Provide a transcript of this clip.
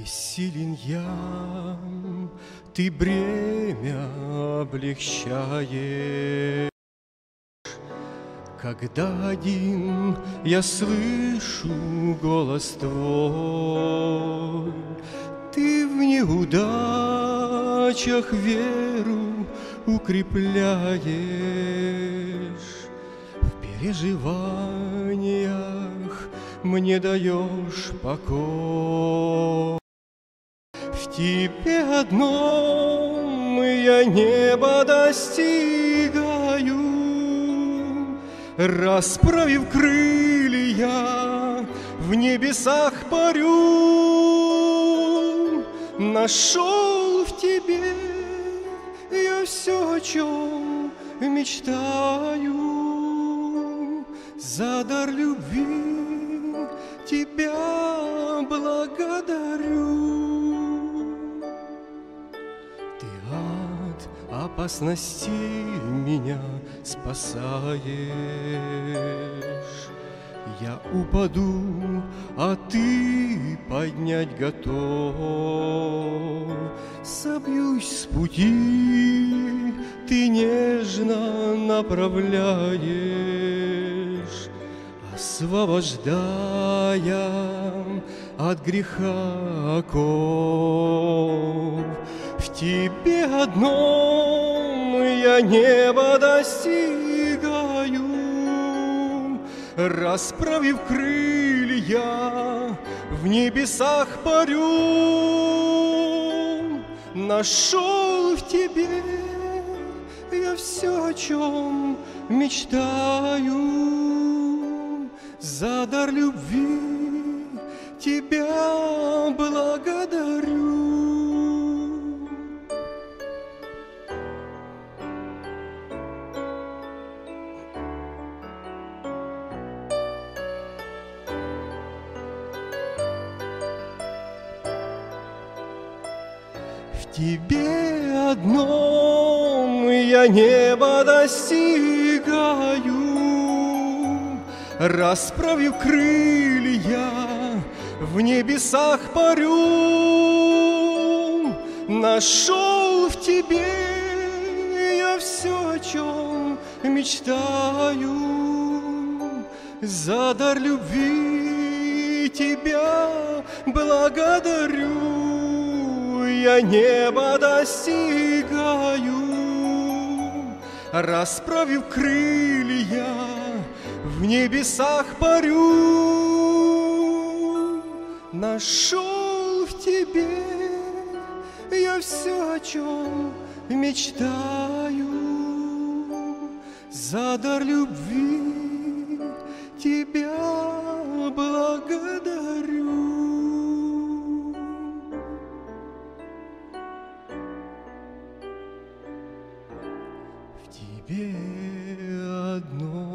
Бессилен я, ты бремя облегчаешь. Когда один я слышу голос твой, ты в неудачах веру укрепляешь, в переживаниях мне даешь покой. В тебе одном я небо достигаю, расправив крылья, в небесах парю. Нашел в тебе я все, о чем мечтаю. За дар любви тебя благодарю. Ты от опасностей меня спасаешь. Я упаду, а ты поднять готов. Собьюсь с пути, ты нежно направляешь, освобождая от греха оков. В тебе одном я небо достигаю, расправив крылья, в небесах парю. Нашел в тебе я все, о чем мечтаю. За дар любви тебя благодарю. В тебе одном я небо достигаю, расправив крылья, в небесах парю. Нашел в тебе я все, о чем мечтаю. За дар любви тебя благодарю. Я небо достигаю, расправив крылья, в небесах парю. Нашел в тебе я все, о чем мечтаю. За дар любви тебя благодарю. В тебе одно